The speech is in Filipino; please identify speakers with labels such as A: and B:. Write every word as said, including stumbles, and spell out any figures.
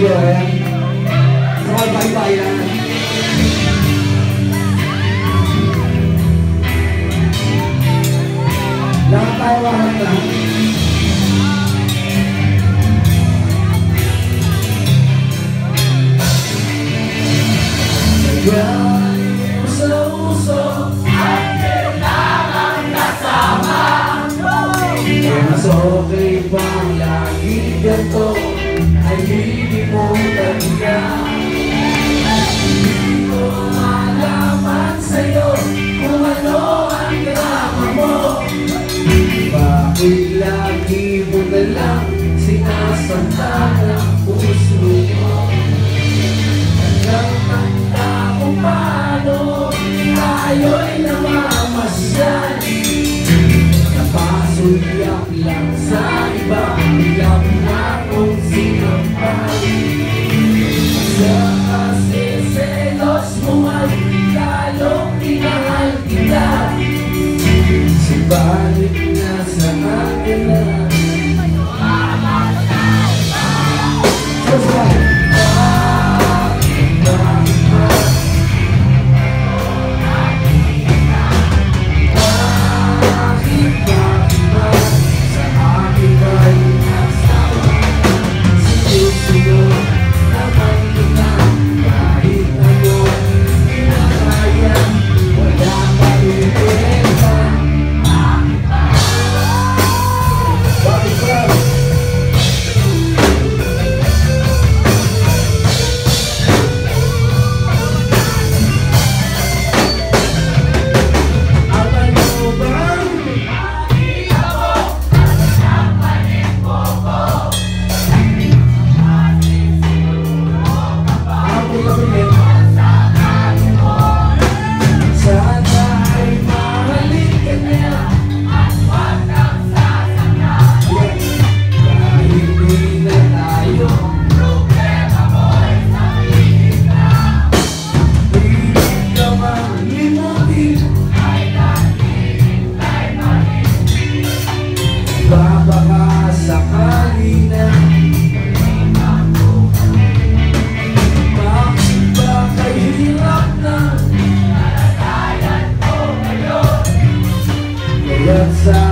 A: video, ayan. Sa bye-bye lang. Lahat tayo lahat lang. Galing sa uso at kailangan kasama. Mas okay pang lagi ganito ay hindi mo talaga. Hindi ko malaman sa'yo kung ano ang drama mo. Bakit lagi mo na lang sinasanta ang puso mo? Nagkakanta kung paano tayo'y namamasyan. Napasuyak lang sa iba, alam na kung sino pa. Sa kasi selos mo man, lalong minahal kita. Subalit na sa akin na sakali na bakit ba kahirap na nalagayan ko ngayon? Kaya't sa